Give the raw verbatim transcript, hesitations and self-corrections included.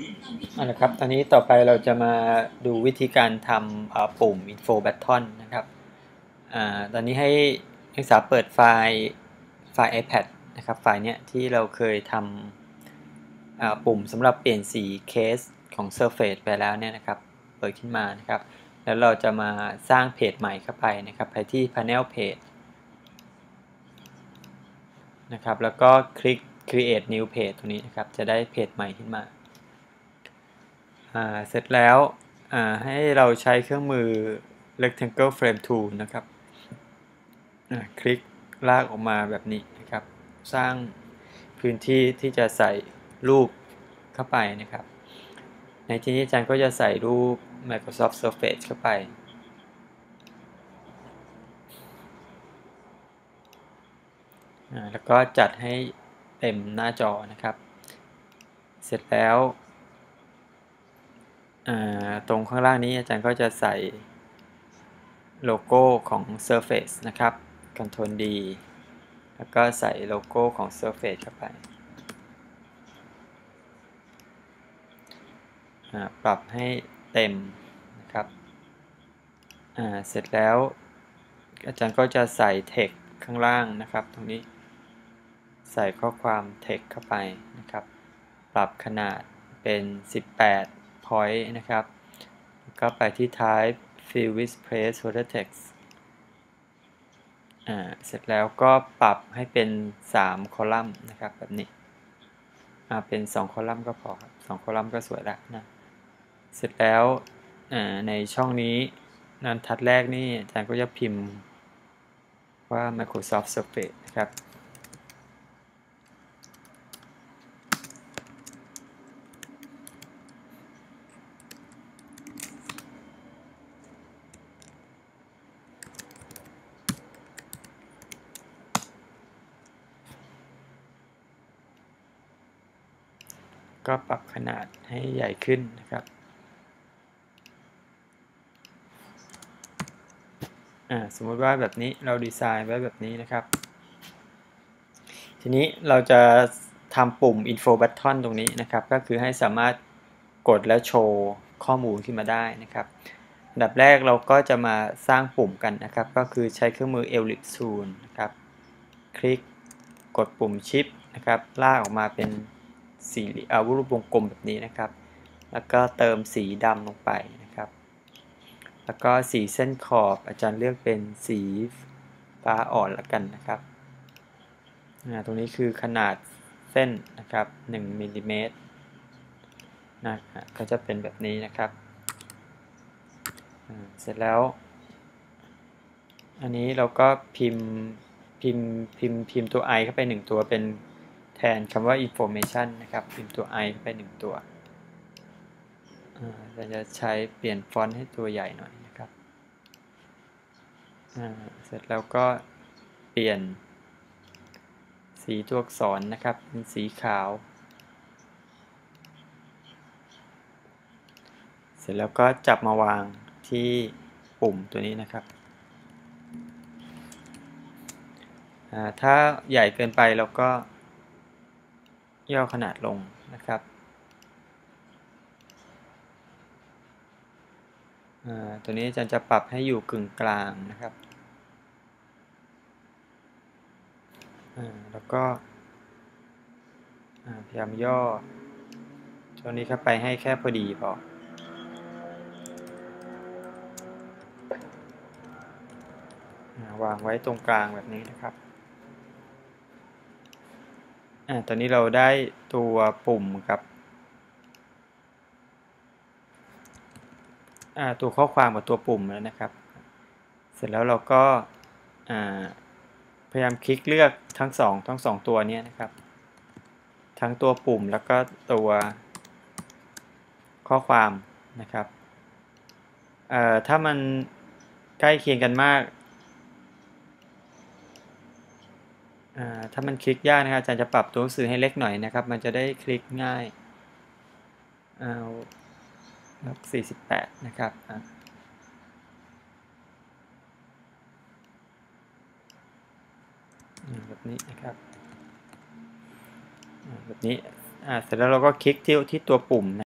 เอาละครับตอนนี้ต่อไปเราจะมาดูวิธีการทำปุ่ม Info Button นะครับอ่าตอนนี้ให้นักศึกษาเปิดไฟล์ไฟล์ iPad นะครับไฟล์เนี้ยที่เราเคยทำปุ่มสำหรับเปลี่ยนสีเคสของ Surface ไปแล้วเนี่ยนะครับเปิดขึ้นมานะครับแล้วเราจะมาสร้างเพจใหม่เข้าไปนะครับไปที่ Panel Page นะครับแล้วก็คลิก Create New Page ตรงนี้นะครับจะได้เพจใหม่ขึ้นมาเสร็จแล้วให้เราใช้เครื่องมือ Rectangle Frame Tool นะครับคลิกลากออกมาแบบนี้นะครับสร้างพื้นที่ที่จะใส่รูปเข้าไปนะครับในที่นี้อาจารย์ก็จะใส่รูป Microsoft Surface เข้าไปแล้วก็จัดให้เต็มหน้าจอนะครับเสร็จแล้วตรงข้างล่างนี้อาจารย์ก็จะใส่โลโก้ของ Surface นะครับ Ctrl D แล้วก็ใส่โลโก้ของ Surface เข้าไปปรับให้เต็มนะครับเสร็จแล้วอาจารย์ก็จะใส่ text ข้างล่างนะครับตรงนี้ใส่ข้อความ text เข้าไปนะครับปรับขนาดเป็นสิบแปด point นะครับก็ไปที่ type fill with placeholder text เสร็จแล้วก็ปรับให้เป็นสามคอลัมน์นะครับแบบนี้เป็นสองคอลัมน์ก็พอครับสองคอลัมน์ก็สวยแล้วนะเสร็จแล้วในช่องนี้บรรทัดแรกนี่อาจารย์ก็จะพิมพ์ว่า Microsoft Surface นะครับก็ปรับขนาดให้ใหญ่ขึ้นนะครับสมมติว่าแบบนี้เราดีไซน์ไว้แบบนี้นะครับทีนี้เราจะทำปุ่ม Info Button ตรงนี้นะครับก็คือให้สามารถกดแล้วโชว์ข้อมูลขึ้นมาได้นะครับอันดับแรกเราก็จะมาสร้างปุ่มกันนะครับก็คือใช้เครื่องมือ Ellipse Tool นะครับคลิกกดปุ่ม Shift นะครับลากออกมาเป็นสีอารูปวงกลมแบบนี้นะครับแล้วก็เติมสีดำลงไปนะครับแล้วก็สีเส้นขอบอาจารย์เลือกเป็นสีฟ้าอ่อนละกันนะครับตรงนี้คือขนาดเส้นนะครับหนึ่งมิลลิเมตรนะก็จะเป็นแบบนี้นะครับเสร็จแล้วอันนี้เราก็พิมพ์พิมพ์พิมพ์พิมพ์ตัว i เข้าไปหนึ่งตัวเป็นแทนคำว่า information นะครับพิมพ์ตัว i เข้าไปหนึ่งตัวเราจะใช้เปลี่ยนฟอนต์ให้ตัวใหญ่หน่อยนะครับเสร็จแล้วก็เปลี่ยนสีตัวอักษรนะครับเป็นสีขาวเสร็จแล้วก็จับมาวางที่ปุ่มตัวนี้นะครับถ้าใหญ่เกินไปเราก็ย่อขนาดลงนะครับตัวนี้อาจารย์จะปรับให้อยู่กึ่งกลางนะครับแล้วก็พยายามย่อตัวนี้เข้าไปให้แค่พอดีพอวางไว้ตรงกลางแบบนี้นะครับตอนนี้เราได้ตัวปุ่มกับตัวข้อความกับตัวปุ่มแล้วนะครับเสร็จแล้วเราก็พยายามคลิกเลือกทั้งสองทั้งสองตัวนี้นะครับทั้งตัวปุ่มแล้วก็ตัวข้อความนะครับถ้ามันใกล้เคียงกันมากถ้ามันคลิกยากนะครับอาจารย์จะปรับตัวหนังสือให้เล็กหน่อยนะครับมันจะได้คลิกง่ายเอาสี่สิบแปดนะครับแบบนี้นะครับแบบนี้เสร็จแล้วเราก็คลิกที่ที่ตัวปุ่มนะ